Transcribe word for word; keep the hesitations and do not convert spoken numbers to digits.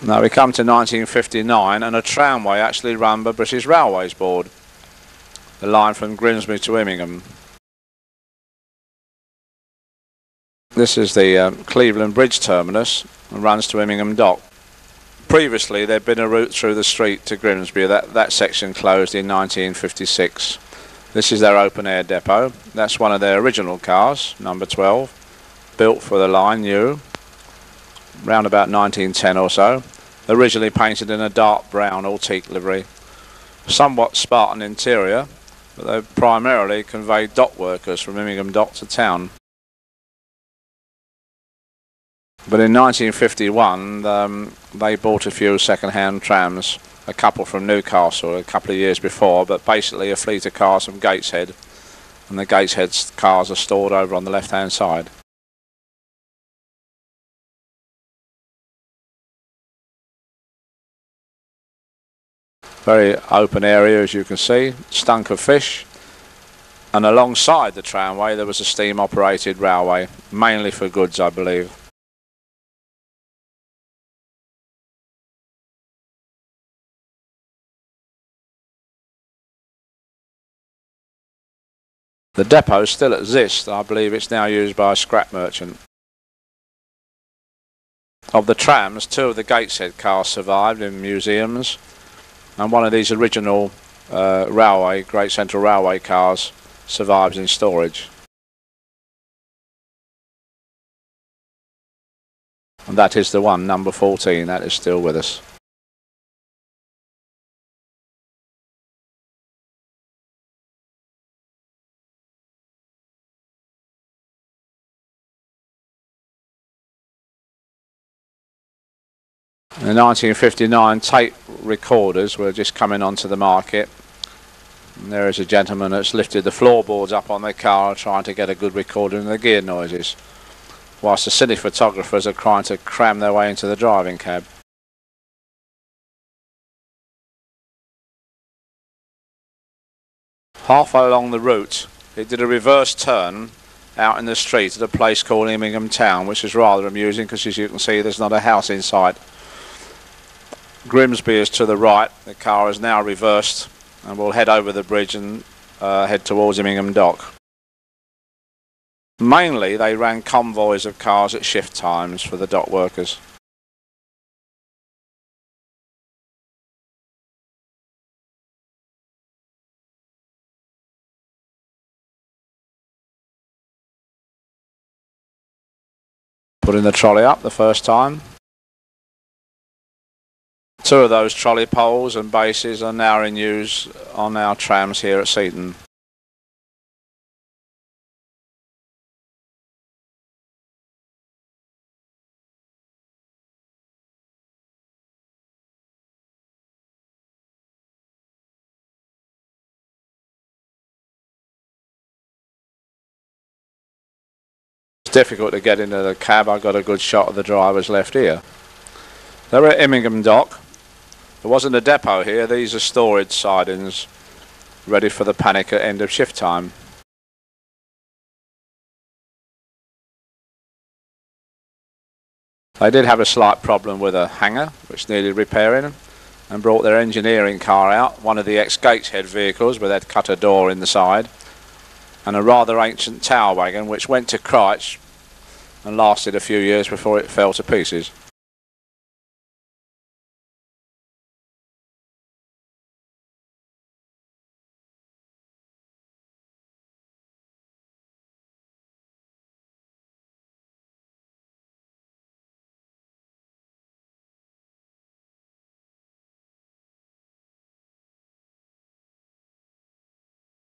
Now we come to nineteen fifty-nine, and a tramway actually run by British Railways Board. The line from Grimsby to Immingham. This is the um, Cleveland Bridge terminus and runs to Immingham Dock. Previously there'd been a route through the street to Grimsby. That, that section closed in nineteen fifty-six. This is their open air depot. That's one of their original cars, number twelve, built for the line, new, round about nineteen ten or so. Originally painted in a dark brown or teak livery. Somewhat Spartan interior, but they primarily conveyed dock workers from Immingham Dock to town. But in nineteen fifty-one, um, they bought a few second-hand trams, a couple from Newcastle a couple of years before, but basically a fleet of cars from Gateshead, and the Gateshead cars are stored over on the left-hand side. Very open area, as you can see, stunk of fish, and alongside the tramway there was a steam-operated railway, mainly for goods, I believe. The depot still exists. I believe it's now used by a scrap merchant. Of the trams, two of the Gateshead cars survived in museums, and one of these original uh, railway, Great Central Railway cars survives in storage. And that is the one, number fourteen, that is still with us. In nineteen fifty-nine, tape recorders were just coming onto the market. And there is a gentleman that's lifted the floorboards up on their car trying to get a good recording of the gear noises, whilst the cine photographers are trying to cram their way into the driving cab. Halfway along the route, it did a reverse turn out in the street at a place called Immingham Town, which is rather amusing because, as you can see, there's not a house in sight. Grimsby is to the right. The car is now reversed and will head over the bridge and uh, head towards Immingham Dock. Mainly they ran convoys of cars at shift times for the dock workers. Putting the trolley up the first time. Two of those trolley poles and bases are now in use on our trams here at Seaton. It's difficult to get into the cab. I got a good shot of the driver's left ear. They're at Immingham Dock. There wasn't a depot here. These are storage sidings ready for the panic at end of shift time. They did have a slight problem with a hangar which needed repairing, and brought their engineering car out, one of the ex-Gateshead vehicles where they'd cut a door in the side, and a rather ancient tower wagon which went to Christchurch and lasted a few years before it fell to pieces.